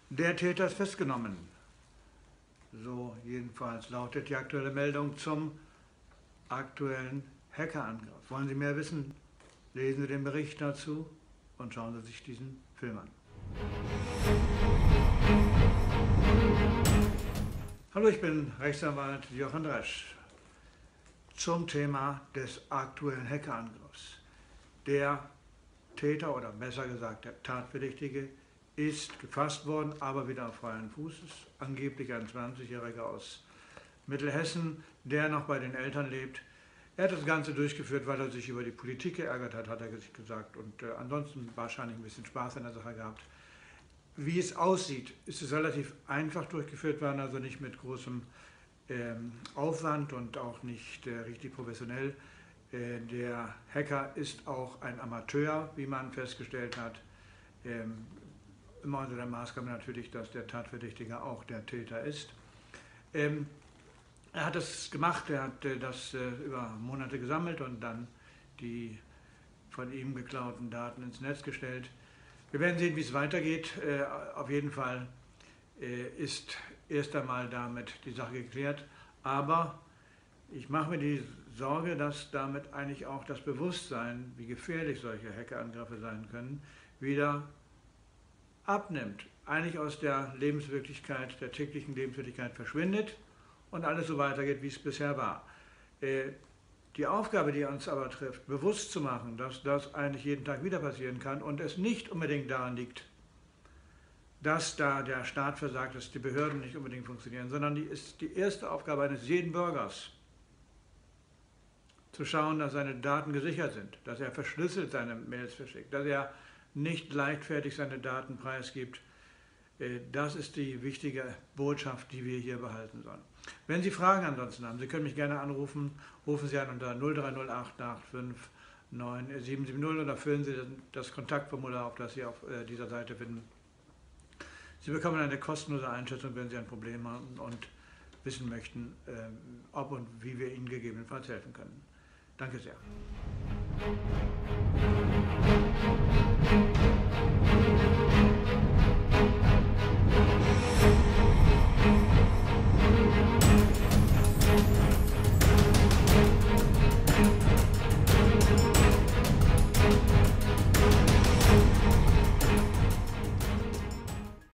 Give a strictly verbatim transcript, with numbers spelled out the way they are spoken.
Der Täter ist festgenommen. So jedenfalls lautet die aktuelle Meldung zum aktuellen Hackerangriff. Wollen Sie mehr wissen? Lesen Sie den Bericht dazu und schauen Sie sich diesen Film an. Hallo, ich bin Rechtsanwalt Jochen Dresch zum Thema des aktuellen Hackerangriffs. Der Täter, oder besser gesagt der Tatverdächtige, ist gefasst worden, aber wieder auf freien Fuß. Ist angeblich ein zwanzigjähriger aus Mittelhessen, der noch bei den Eltern lebt. Er hat das Ganze durchgeführt, weil er sich über die Politik geärgert hat, hat er sich gesagt, und äh, ansonsten wahrscheinlich ein bisschen Spaß an der Sache gehabt. Wie es aussieht, ist es relativ einfach durchgeführt worden, also nicht mit großem ähm, Aufwand und auch nicht äh, richtig professionell. Äh, der Hacker ist auch ein Amateur, wie man festgestellt hat. Ähm, immer unter der Maßgabe natürlich, dass der Tatverdächtige auch der Täter ist. Ähm, er hat das gemacht, er hat äh, das äh, über Monate gesammelt und dann die von ihm geklauten Daten ins Netz gestellt. Wir werden sehen, wie es weitergeht. Äh, auf jeden Fall äh, ist erst einmal damit die Sache geklärt. Aber ich mache mir die Sorge, dass damit eigentlich auch das Bewusstsein, wie gefährlich solche Hackerangriffe sein können, wieder abnimmt, eigentlich aus der Lebenswirklichkeit, der täglichen Lebenswirklichkeit verschwindet und alles so weitergeht, wie es bisher war. Äh, die Aufgabe, die uns aber trifft, bewusst zu machen, dass das eigentlich jeden Tag wieder passieren kann und es nicht unbedingt daran liegt, dass da der Staat versagt, dass die Behörden nicht unbedingt funktionieren, sondern die ist die erste Aufgabe eines jeden Bürgers, zu schauen, dass seine Daten gesichert sind, dass er verschlüsselt seine Mails verschickt, dass er nicht leichtfertig seine Daten preisgibt. Das ist die wichtige Botschaft, die wir hier behalten sollen. Wenn Sie Fragen ansonsten haben, Sie können mich gerne anrufen, rufen Sie an unter null drei null acht acht fünf neun sieben sieben null oder füllen Sie das Kontaktformular auf, das Sie auf dieser Seite finden. Sie bekommen eine kostenlose Einschätzung, wenn Sie ein Problem haben und wissen möchten, ob und wie wir Ihnen gegebenenfalls helfen können. Danke sehr.